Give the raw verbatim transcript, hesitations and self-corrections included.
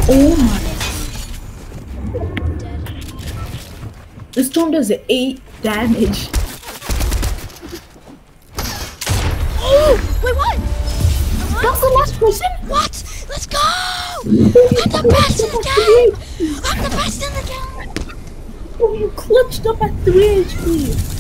Oh my. Dead. The storm does eight damage. Oh! Wait, what? That's the last person? What? Let's go! I'm the best in the game! I'm the best in the game! Oh, you clutched up at three H P.